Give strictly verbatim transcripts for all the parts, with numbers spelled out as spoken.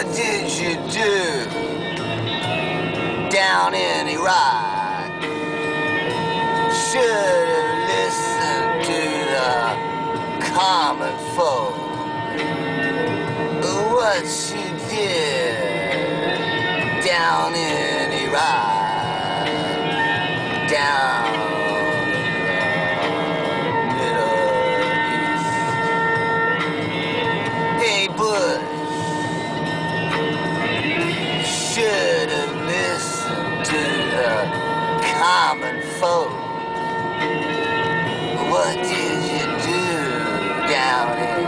What did you do down in Iraq? Should have listened to the common folk. What she did down in Iraq, down in the Middle East. Hey, Bush. Should have listened to the common folk. What did you do down in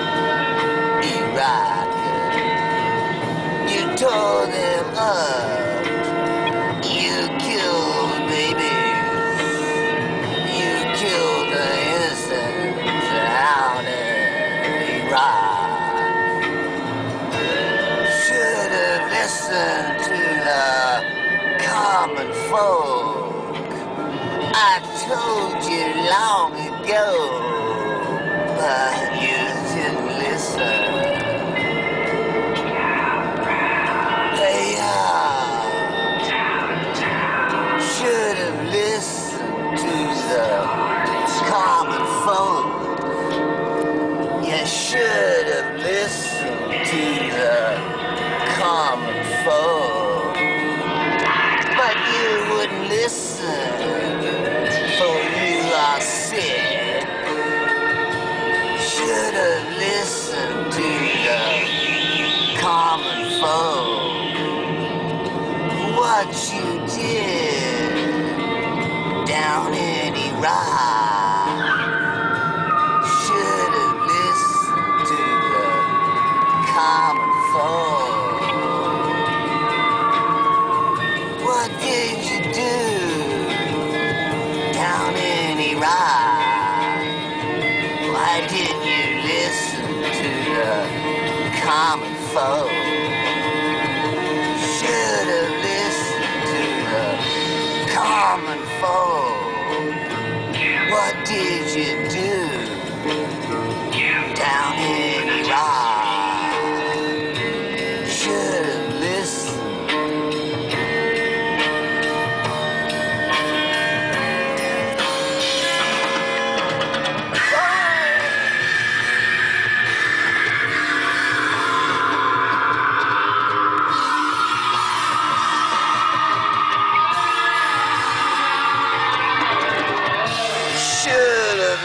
Iraq? You tore them up. You killed babies. You killed the innocents down in Iraq. Listen to the common folk. I told you long ago, but you didn't listen. Hey, uh, should have listened to the common folk. You should have listened to the common folk, but you wouldn't listen, for you are sick. Should have listened to the common folk. What you did down in Iraq. Should have listened to the common folk. What did you do down in Iraq? Why didn't you listen to the common folk? Should have listened to the common folk. What did you do down in Iraq? Should have listened.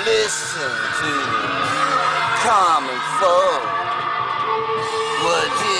Listen to the common folk. What did